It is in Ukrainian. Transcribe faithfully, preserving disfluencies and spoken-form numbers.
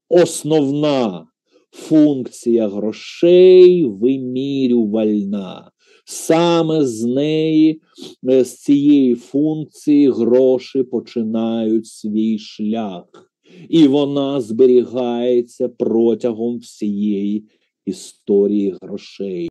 основна функція грошей вимірювальна. Саме з неї, з цієї функції гроші починають свій шлях. І вона зберігається протягом всієї історії грошей.